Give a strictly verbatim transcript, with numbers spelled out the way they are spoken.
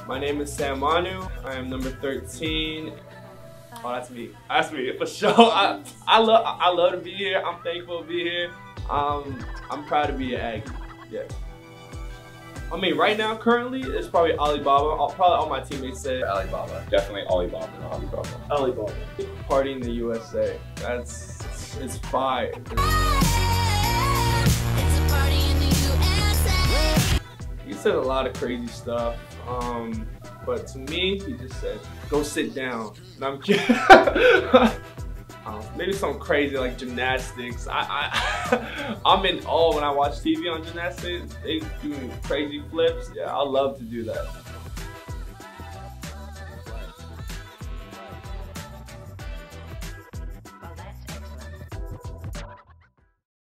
My name is Manu. I am number thirteen. Oh, that's me. That's me for sure. I, I love I love to be here. I'm thankful to be here. Um, I'm proud to be an Aggie. Yeah. I mean, right now, currently, it's probably Alibaba. I'll, probably all my teammates say Alibaba. Definitely Alibaba. Alibaba. Alibaba. Party in the U S A. That's it's fire. He said a lot of crazy stuff, um, but to me, he just said, "Go sit down." And I'm kidding. um, maybe something crazy like gymnastics. I, I I'm in awe when I watch T V on gymnastics. They do crazy flips. Yeah, I love to do that.